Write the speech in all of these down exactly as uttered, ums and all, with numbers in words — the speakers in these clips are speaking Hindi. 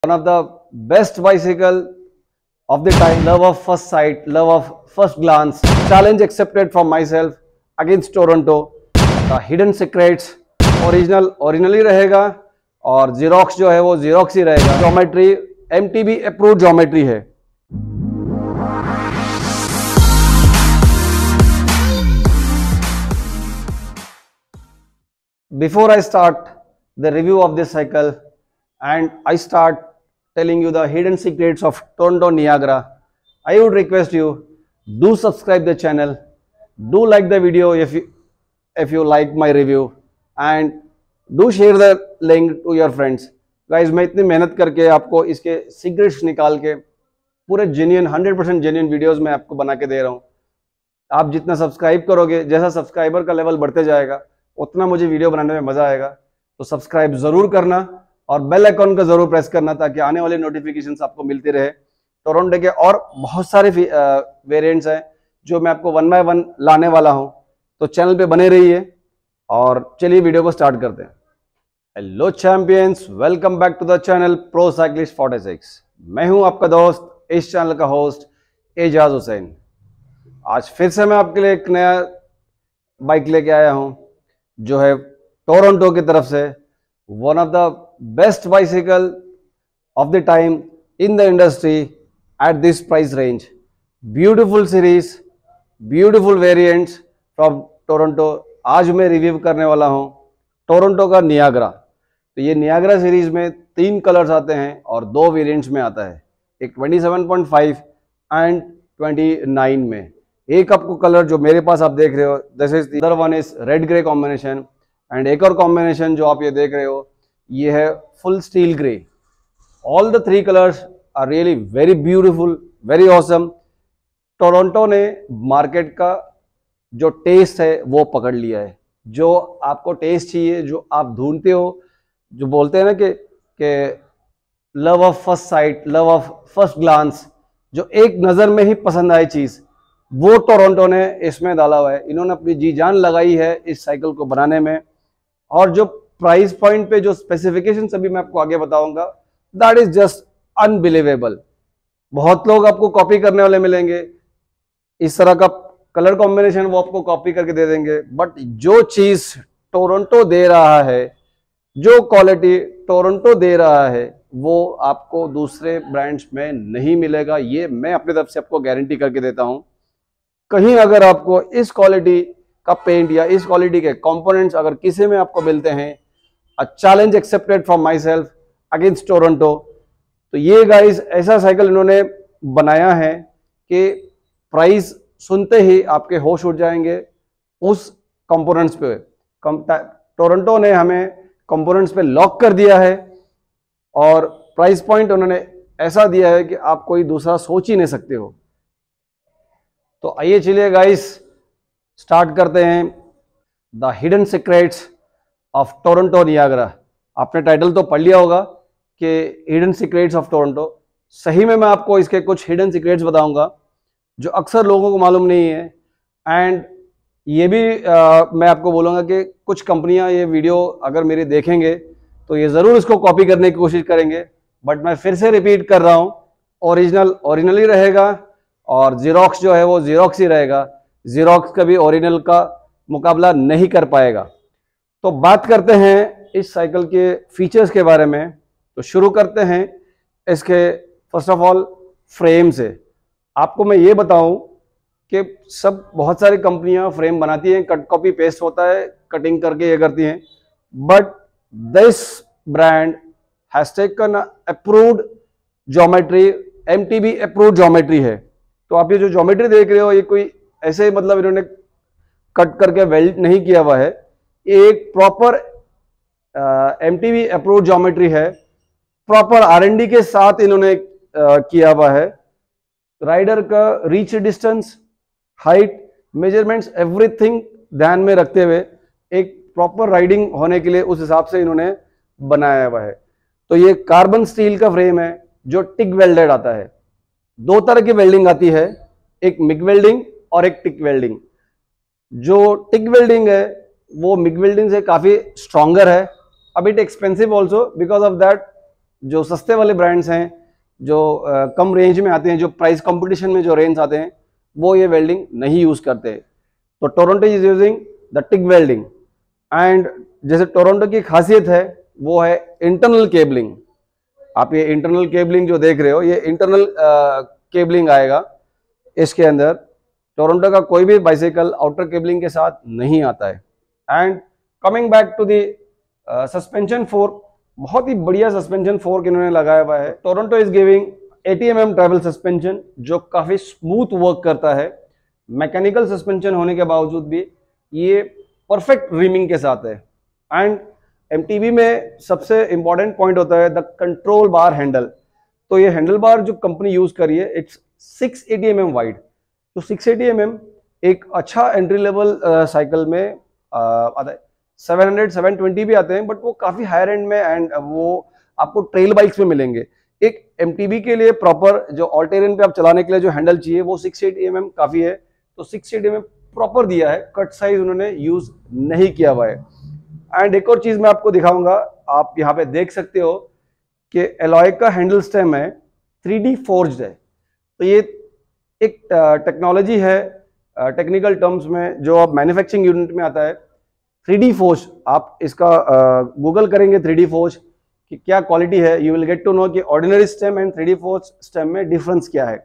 One of the best bicycle of the time. Love of first sight, love of first glance. Challenge accepted from myself against Toronto. The hidden secrets, original original ही रहेगा और जीरोक्स जो है वो जीरोक्स ही रहेगा. Geometry M T B approved geometry है. Before I start the review of this cycle and I start telling you the hidden secrets of Toronto Niagara, I would request you do subscribe the channel, do like the video if you if you like my review and do share the link to your friends. Guys, मैं इतनी मेहनत करके आपको इसके सीक्रेट्स निकाल के पूरे genuine hundred percent genuine videos मैं आपको बना के दे रहा हूँ. आप जितना सब्सक्राइब करोगे, जैसा सब्सक्राइबर का लेवल बढ़ते जाएगा उतना मुझे वीडियो बनाने में मजा आएगा. तो सब्सक्राइब जरूर करना और बेल आइकॉन का जरूर प्रेस करना ताकि आने वाले नोटिफिकेशंस आपको मिलती रहे. टोरंटो के और बहुत सारे वेरिएंट्स हैं जो मैं आपको वन बाय वन लाने वाला हूं, तो चैनल पे बने रहिए और चलिए वीडियो को स्टार्ट करते हैं. Hello champions, welcome back to the channel pro cyclist forty six. मैं हूं आपका दोस्त, इस चैनल का होस्ट एजाज हुसैन. आज फिर से मैं आपके लिए एक नया बाइक लेके आया हूं जो है टोरंटो की तरफ से one of the best bicycle of the time in the industry at this price range. Beautiful series, beautiful variants from Toronto. आज मैं रिव्यू करने वाला हूं टोरंटो का नियाग्रा. तो ये नियाग्रा सीरीज में तीन कलर्स आते हैं और दो वेरिएंट्स में आता है, एक twenty seven point five and twenty nine में. एक आपको कलर जो मेरे पास आप देख रहे हो, this is the other one is red grey combination and एक और कॉम्बिनेशन जो आप ये देख रहे हो ये है full steel grey. All the three colours are really very beautiful, very awesome. Toronto ने मार्केट का जो टेस्ट है वो पकड़ लिया है. जो आपको टेस्ट चाहिए, जो आप ढूंढते हो, जो बोलते हैं ना कि कि love of first sight, love of first glance, जो एक नजर में ही पसंद आए चीज, वो टोरंटो ने इसमें डाला हुआ है. इन्होंने अपनी जी जान लगाई है इस साइकिल को बनाने में. और जो प्राइस पॉइंट पे जो स्पेसिफिकेशन अभी मैं आपको आगे बताऊंगा, दैट इज जस्ट अनबिलीवेबल. बहुत लोग आपको कॉपी करने वाले मिलेंगे, इस तरह का कलर कॉम्बिनेशन वो आपको कॉपी करके दे देंगे, बट जो चीज टोरंटो दे रहा है, जो क्वालिटी टोरंटो दे रहा है, वो आपको दूसरे ब्रांड्स में नहीं मिलेगा. ये मैं अपनी तरफ से आपको गारंटी करके देता हूं. कहीं अगर आपको इस क्वालिटी का पेंट या इस क्वालिटी के कंपोनेंट्स अगर किसी में आपको मिलते हैं, a challenge accepted from myself against Toronto. तो ये गाइस ऐसा साइकिल इन्होंने बनाया है कि प्राइस सुनते ही आपके होश उड़ जाएंगे उस कंपोनेंट्स पे. टोरंटो ने हमें कंपोनेंट्स पे लॉक कर दिया है और प्राइस पॉइंट उन्होंने ऐसा दिया है कि आप कोई दूसरा सोच ही नहीं सकते हो. तो आइए चलिए गाइस स्टार्ट करते हैं the hidden secrets of Toronto Niagara. आपने टाइटल तो पढ़ लिया होगा कि हिडन सीक्रेट्स ऑफ टोरंटो. सही में मैं आपको इसके कुछ हिडन सीक्रेट्स बताऊंगा जो अक्सर लोगों को मालूम नहीं है. एंड ये भी आ, मैं आपको बोलूँगा कि कुछ कंपनियां ये वीडियो अगर मेरी देखेंगे तो ये ज़रूर इसको कॉपी करने की कोशिश करेंगे, बट मैं फिर से रिपीट कर रहा हूँ, ओरिजिनल ओरिजिनल ही रहेगा और जीरोक्स जो है वो जीरोक्स ही रहेगा. जीरोक्स कभी ओरिजिनल का मुकाबला नहीं कर पाएगा. तो बात करते हैं इस साइकिल के फीचर्स के बारे में. तो शुरू करते हैं इसके फर्स्ट ऑफ ऑल फ्रेम से. आपको मैं ये बताऊं कि सब बहुत सारी कंपनियां फ्रेम बनाती हैं, कट कॉपी पेस्ट होता है, कटिंग करके ये करती हैं, but this brand has taken approved geometry, M T B approved geometry है. तो आप ये जो ज्योमेट्री देख रहे हो ये कोई ऐसे मतलब इन्होंने कट करके वेल्ड नहीं किया हुआ है. ये एक proper M T B approved geometry है, प्रॉपर आर एन डी के साथ इन्होंने uh, किया हुआ है. राइडर का reach distance, height, measurements, everything ध्यान में रखते हुए एक प्रॉपर राइडिंग होने के लिए उस हिसाब से इन्होंने बनाया हुआ है. तो ये कार्बन स्टील का फ्रेम है जो टिक वेल्डेड आता है. दो तरह की वेल्डिंग आती है, एक मिग वेल्डिंग और एक टिक वेल्डिंग. जो टिक वेल्डिंग है वो मिग वेल्डिंग से काफी स्ट्रॉन्गर है, a bit expensive also, because of that जो सस्ते वाले ब्रांड्स हैं, जो uh, कम रेंज में आते हैं, जो प्राइस कंपटीशन में जो रेंज आते हैं, वो ये वेल्डिंग नहीं यूज करते। तो Toronto is using the TIG welding. And जैसे टोरंटो की खासियत है वो है इंटरनल केबलिंग। आप ये इंटरनल केबलिंग जो देख रहे हो, ये इंटरनल केबलिंग आएगा इसके अंदर। टोरंटो का कोई भी बाइसाइकिल आउटर केबलिंग के साथ नहीं आता है। And coming back to the suspension fork, बहुत ही बढ़िया सस्पेंशन फोर्क इन्होंने लगाया हुआ है। Toronto is giving eighty M M travel suspension, जो काफी स्मूथ वर्क करता है। मैकेनिकल सस्पेंशन होने के बावजूद भी ये परफेक्ट रिमिंग के साथ है। एंड एमटीबी में सबसे इंपॉर्टेंट पॉइंट होता है द कंट्रोल बार हैंडल। तो ये हैंडल बार जो कंपनी यूज करी है, it's six eighty M M wide. तो सिक्स एटी एम एम एक अच्छा एंट्री लेवल साइकिल में uh, आता है। सेवन हंड्रेड सेवन ट्वेंटी भी आते हैं, बट वो काफी हायर एंड में, एंड वो आपको ट्रेल बाइक्स में मिलेंगे। एक एमटीबी के लिए प्रॉपर जो ऑल टेरेन पे आप चलाने के लिए जो हैंडल चाहिए, वो सिक्स एटी एम एम काफी है। तो six eighty M M proper दिया है, कट साइज उन्होंने यूज नहीं किया हुआ है। एंड एक और चीज मैं आपको दिखाऊंगा, आप यहाँ पे देख सकते हो कि एलॉय का हैंडल स्टेम है थ्री डी फोर्ज्ड है। तो ये एक टेक्नोलॉजी है, टेक्निकल टर्म्स में, जो अब मैन्युफैक्चरिंग यूनिट में आता है, थ्री डी फोर्ज। आप इसका गूगल करेंगे थ्री डी फोर्ज कि क्या क्वालिटी है, you will get to know कि ordinary stem and three D forge stem में डिफरेंस क्या है।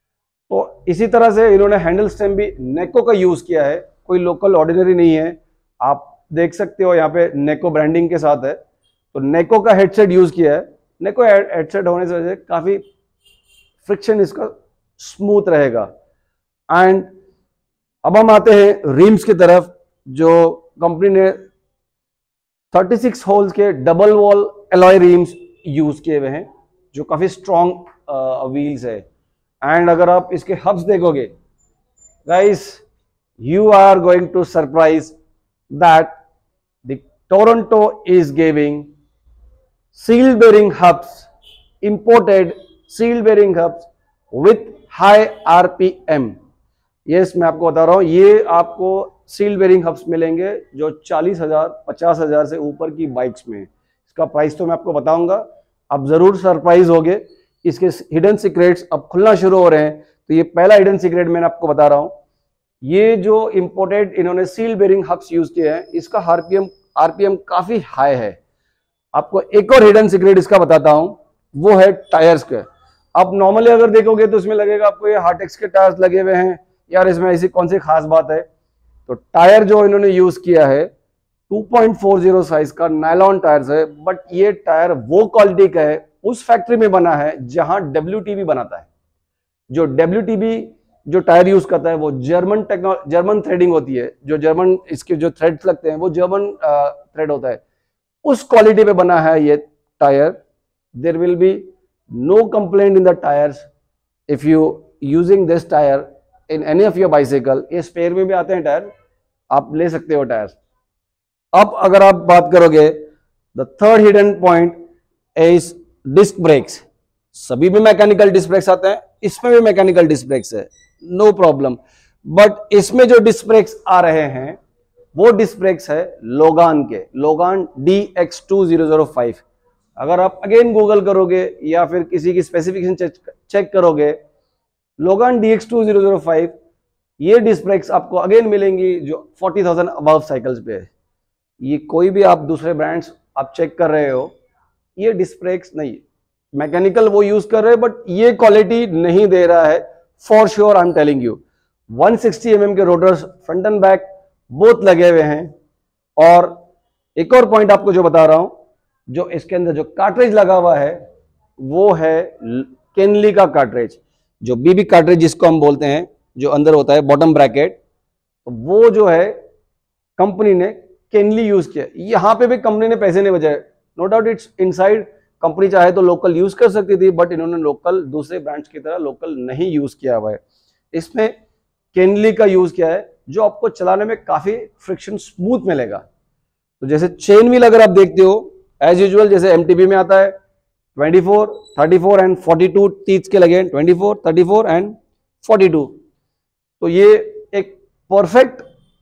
तो इसी तरह से इन्होंने हैंडल स्टेम भी नेको का यूज किया है, कोई लोकल ऑर्डिनरी नहीं है। आप देख सकते हो यहाँ पे नेको ब्रांडिंग के साथ है। तो नेको का हेडसेट यूज किया है। नेको हेडसेट होने से वजह से काफी फ्रिक्शन इसका स्मूथ रहेगा। एंड अब हम आते हैं रिम्स की तरफ, जो कंपनी ने थर्टी सिक्स होल्स के double wall alloy rims use किए हुए हैं, जो काफी स्ट्रॉन्ग व्हील्स है। एंड अगर आप इसके हब्स देखोगे guys, you are going to surprise that the Toronto is giving sealed bearing hubs, imported sealed bearing hubs with high RPM. Yes, मैं आपको बता रहा हूं, ये आपको सील्ड बेरिंग हब्स मिलेंगे जो चालीस हजार पचास हजार से ऊपर की बाइक्स में। इसका प्राइस तो मैं आपको बताऊंगा, आप जरूर सरप्राइज होगे। इसके हिडन सीक्रेट्स अब खुलना शुरू हो रहे हैं। तो ये पहला हिडन सीक्रेट मैंने आपको बता रहा हूं, ये जो इंपोर्टेड इन्होंने सील्ड बेरिंग हब्स यूज किए हैं, इसका आरपीएम आरपीएम काफी हाई है। आपको एक और हिडन सीक्रेट इसका बताता हूं, वो है टायर्स के। आप नॉर्मली अगर देखोगे तो इसमें लगेगा आपको ये हार्टेक्स के टायर्स लगे हुए हैं, यार इसमें ऐसी कौन सी खास बात है। तो टायर जो इन्होंने यूज किया है two point four zero size का नायलॉन टायर्स है, बट ये टायर वो क्वालिटी का है, उस फैक्ट्री में बना है जहां डब्ल्यूटीबी बनाता है। जो डब्ल्यूटीबी जो टायर यूज करता है वो जर्मन टेक्नोलॉजी, जर्मन थ्रेडिंग होती है, जो जर्मन इसके जो थ्रेड्स लगते हैं वो जर्मन थ्रेड होता है, उस क्वालिटी पे बना है ये tyre. There will be no complaint in the tyres if you using this tyre in any of your bicycle. ये स्पेयर में भी आते हैं टायर, आप ले सकते हो टायर। अब अगर आप बात करोगे, the third hidden point is disc brakes. सभी में मैकेनिकल डिस्क ब्रेक्स आते हैं, इसमें भी मैकेनिकल डिस्क ब्रेक्स है, नो प्रॉब्लम। बट इसमें जो डिस्क ब्रेक्स आ रहे हैं वो डिस्क ब्रेक्स है लोगान के, Logan D X two zero zero five. अगर आप अगेन गूगल करोगे या फिर किसी की स्पेसिफिकेशन चेक करोगे, Logan D X two zero zero five, ये डिस्क ब्रेक्स आपको अगेन मिलेंगी जो फोर्टी थाउजेंड अबव साइकिल्स पे है। ये कोई भी आप दूसरे ब्रांड्स आप चेक कर रहे हो, ये डिस्क ब्रेक्स नहीं, मैकेनिकल वो यूज कर रहे हैं, बट ये क्वालिटी नहीं दे रहा है for sure, I am telling you. One sixty M M के rotors front and back both लगे हुए हैं। और एक और पॉइंट आपको जो बता रहा हूं, जो इसके अंदर जो कार्ट्रिज लगा हुआ है वो है केनली का कार्ट्रिज, जो बीबी कार्ट्रिज जिसको हम बोलते हैं, जो अंदर होता है बॉटम ब्रैकेट, तो वो जो है कंपनी ने केनली यूज किया। यहां पे भी कंपनी ने पैसे नहीं बचाए, no doubt it's inside. Company चाहे तो लोकल यूज कर सकती थी, बट इन्होंने लोकल दूसरे ब्रांड्स की तरह लोकल नहीं यूज किया हुआ है। इसमें केनली का यूज किया है, जो आपको चलाने में काफी फ्रिक्शन स्मूथ मिलेगा। तो जैसे चेन व्हील अगर आप देखते हो, एज यूजुअल जैसे एमटीबी में आता है twenty four, thirty four and forty two teeth के लगे, twenty four, thirty four and forty two. तो ये एक परफेक्ट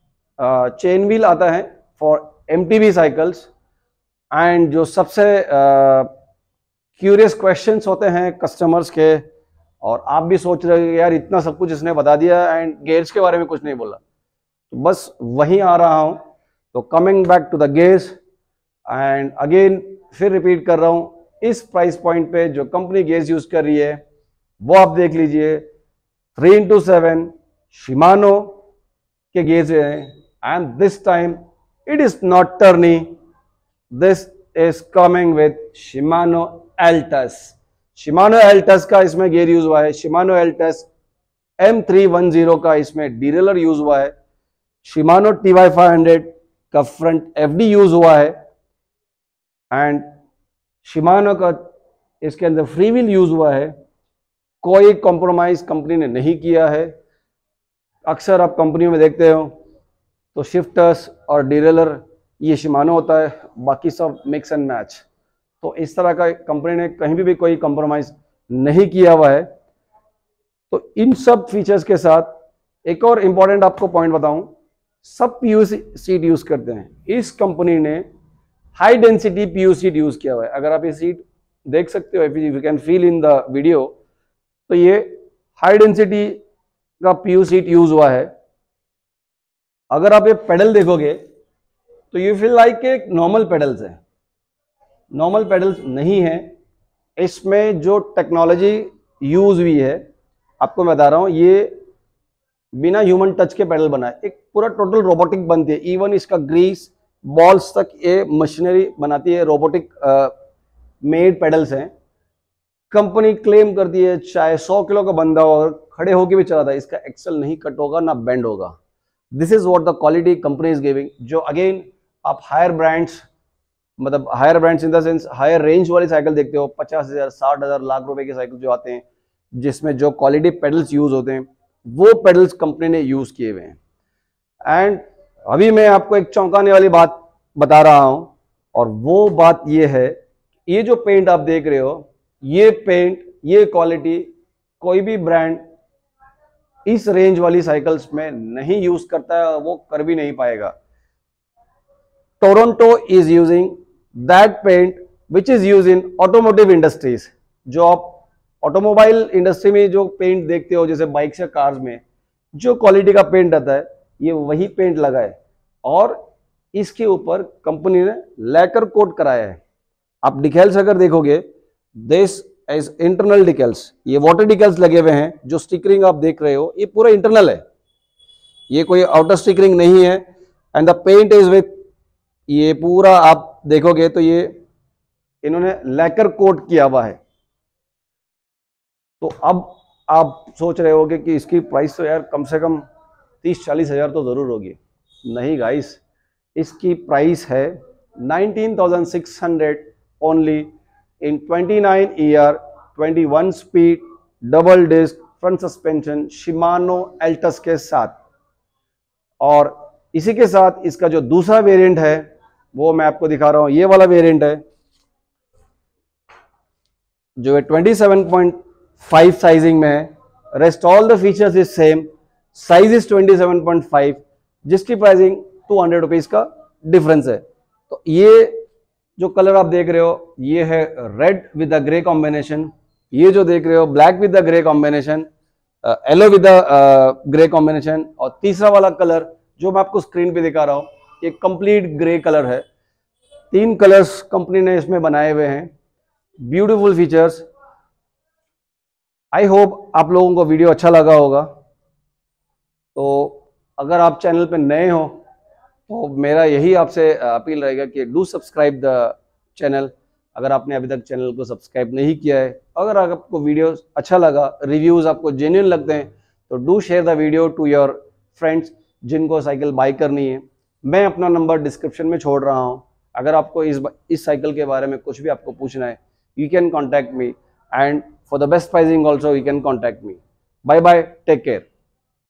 चेन व्हील आता है फॉर एमटीबी साइकिल्स। एंड जो सबसे क्यूरियस क्वेश्चंस होते हैं कस्टमर्स के, और आप भी सोच रहे हो यार इतना सब कुछ इसने बता दिया एंड गेयर्स के बारे में कुछ नहीं बोला, तो बस वहीं आ रहा हूं। तो coming back to the gears and again फिर रिपीट कर रहा हूं, इस प्राइस पॉइंट पे जो कंपनी गेयर्स यूज कर रही है वो आप देख लीजिए, थ्री इंटू सेवन शिमानो के गेयर्स हैं and this time it is not Tourney, this is coming with Shimano Altus. Shimano Altus का इसमें गेयर यूज हुआ है, Shimano Altus M three one zero का इसमें डीरेलर यूज हुआ है, Shimano T Y five hundred का फ्रंट एफ डी यूज हुआ है एंड शिमानो का इसके अंदर फ्री व्हील यूज हुआ है। कोई कॉम्प्रोमाइज कंपनी ने नहीं किया है। अक्सर आप कंपनियों में देखते हो तो शिफ्टर्स और डीरेलर ये शिमानो होता है, बाकी सब मिक्स एंड मैच। तो इस तरह का कंपनी ने कहीं भी, भी कोई कॉम्प्रोमाइज नहीं किया हुआ है। तो इन सब फीचर्स के साथ एक और इंपॉर्टेंट आपको पॉइंट बताऊं, सब पीयूसी सीट यूज करते हैं। इस कंपनी ने high density PUC seat use किया हुआ है। अगर आप ये सीट देख सकते हो, if you can feel in the video, तो ये हाई डेंसिटी का पीयूसी सीट यूज हुआ है। अगर आप ये पेडल देखोगे तो यू फील लाइक एक नॉर्मल पेडल्स है, नॉर्मल पेडल्स नहीं है। इसमें जो टेक्नोलॉजी यूज हुई है, आपको मैं बता रहा हूं, ये बिना ह्यूमन टच के पेडल बना है, एक पूरा टोटल रोबोटिक बनती है। इवन इसका ग्रीस बॉल्स तक ये मशीनरी बनाती है, रोबोटिक मेड पेडल्स हैं। कंपनी क्लेम करती है चाहे सौ किलो का बंदा हो, खड़े होकर भी चलाता है, इसका एक्सल नहीं कट होगा ना बेंड होगा। This is what the quality company is giving. जो अगेन आप हायर ब्रांड्स, मतलब higher brands in the sense higher range वाली साइकिल देखते हो, पचास हजार साठ हजार लाख रुपए के साइकिल जो आते हैं, जिसमें जो क्वालिटी पेडल्स यूज होते हैं, वो पेडल्स कंपनी ने यूज किए हुए हैं। एंड अभी मैं आपको एक चौंकाने वाली बात बता रहा हूं, और वो बात ये है, ये जो पेंट आप देख रहे हो, ये पेंट, ये क्वालिटी कोई भी ब्रांड इस रेंज वाली साइकिल्स में नहीं यूज करता है, वो कर भी नहीं पाएगा। Toronto is using that paint which is use in automotive industries. जो आप ऑटोमोबाइल इंडस्ट्री में जो पेंट देखते हो, जैसे बाइक्स या कार्स में जो क्वालिटी का पेंट आता है, ये वही पेंट लगा है, और इसके ऊपर कंपनी ने लैकर कोट कराया है। आप डिकेल्स अगर देखोगे, दिस एज इंटरनल डिकेल्स, ये वाटर डिकेल्स लगे हुए हैं। जो स्टिकरिंग आप देख रहे हो, ये पूरा इंटरनल है, ये कोई आउटर स्टिकरिंग नहीं है। And the paint is with, ये पूरा आप देखोगे तो ये इन्होंने लैकर कोट किया हुआ है। तो अब आप सोच रहे होगे कि इसकी प्राइस तो यार कम से कम तीस चालीस हजार तो जरूर होगी। नहीं गाइस, इसकी प्राइस है nineteen thousand six hundred only in twenty nine year, twenty one speed, double disc front suspension Shimano Altus के साथ। और इसी के साथ इसका जो दूसरा वेरिएंट है वो मैं आपको दिखा रहा हूं। ये वाला वेरिएंट है जो है twenty seven point five sizing में है। Rest all the features is same, size is twenty seven point five, जिसकी प्राइसिंग टू हंड्रेड रुपीज का डिफरेंस है। तो ये जो कलर आप देख रहे हो, ये है red with the grey combination. ये जो देख रहे हो black with the grey combination, yellow with the grey combination. और तीसरा वाला कलर जो मैं आपको स्क्रीन पे दिखा रहा हूं, ये कंप्लीट ग्रे कलर है। तीन कलर्स कंपनी ने इसमें बनाए हुए हैं, ब्यूटीफुल फीचर्स। आई होप आप लोगों को वीडियो अच्छा लगा होगा। तो अगर आप चैनल पे नए हो तो मेरा यही आपसे अपील रहेगा कि डू सब्सक्राइब द चैनल, अगर आपने अभी तक चैनल को सब्सक्राइब नहीं किया है। अगर आपको वीडियो अच्छा लगा, रिव्यूज आपको जेन्युइन लगते हैं, तो do share the video to your friends जिनको साइकिल बाय करनी है। मैं अपना नंबर डिस्क्रिप्शन में छोड़ रहा हूं। अगर आपको इस इस साइकिल के बारे में कुछ भी आपको पूछना है, you can contact me, and for the best pricing also you can contact me. Bye bye, take care.